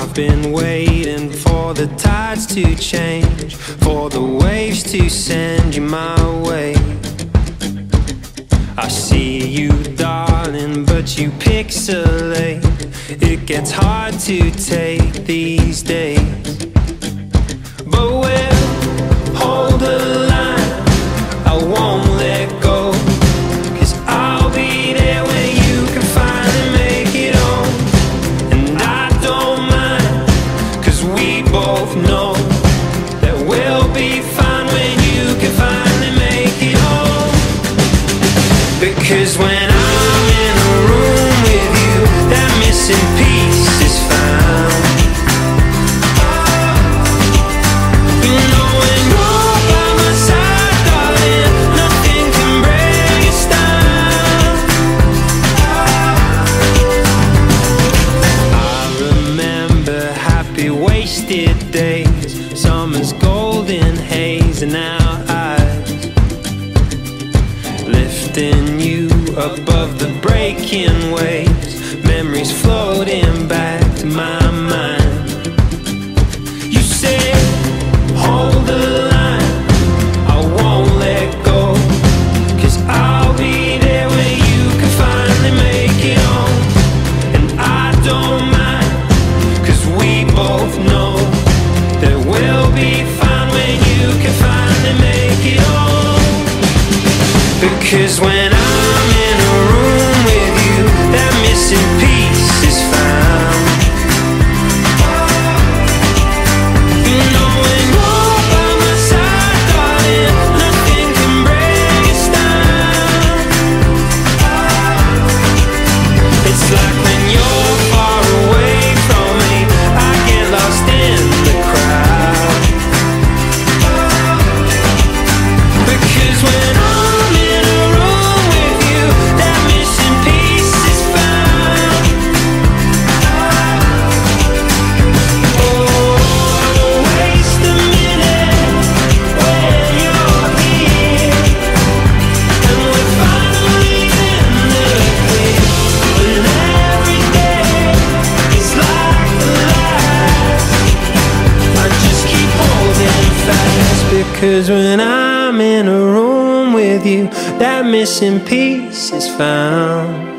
I've been waiting for the tides to change, for the waves to send you my way. I see you, darling, but you pixelate. It gets hard to take these days, but we'll hold the line. I won't let go, 'cause I'll be there when you can finally make it home. And I don't mind, 'cause we both know that we'll be fine when you can finally make it home. Because when I'm in a room with you, that missing piece is found. You know when you're by my side, darling, nothing can break us down. I remember happy wasted days, summer's golden haze in our eyes, lifting you above the breaking waves, memories floating back to my mind. You said, hold the line, I won't let go, 'cause I'll be there when you can finally make it home. And I don't mind, 'cause we both know that we'll be fine when you can finally make it home. Because when I'm in a room with you, that missing piece is found. You know when you're by my side, darling, nothing can break us down. It's like when you're far away from me, I get lost in the crowd. Because when I'm in a room with you, that missing piece is found. Oh, don't waste a minute when you're here, and we're finally in the clear. When every day is like the last, I just keep holding fast. Because when I'm in a room with you, that missing piece is found.